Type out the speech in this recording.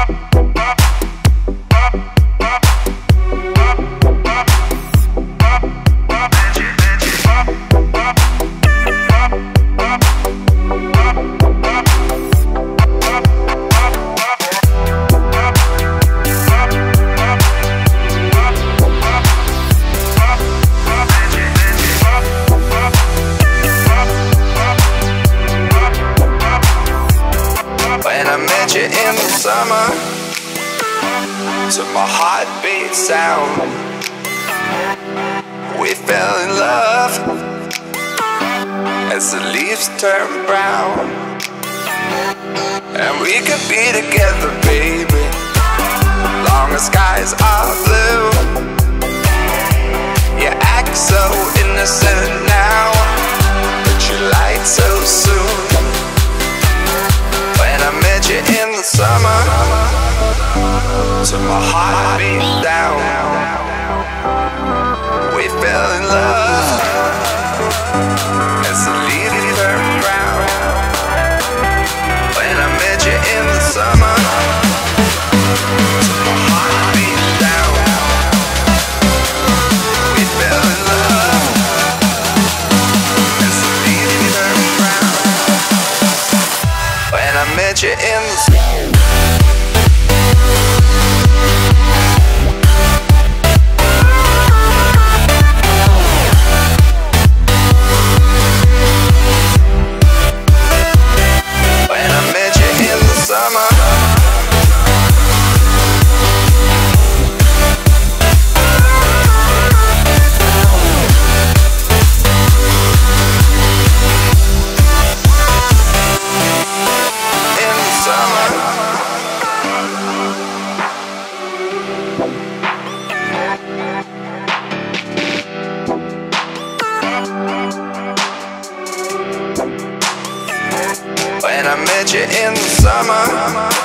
In the summer, to my heartbeat sound, we fell in love as the leaves turn brown. And we could be together, baby, long as skies are blue. You act so innocent now, but you lied so soon. When I met you in the summer, to my heartbeat down, we fell in love as the leaves turn brown. When I met you in the summer, to my heartbeat down, we fell in love as the leaves turn brown. When I met you in the When I met you in the summer,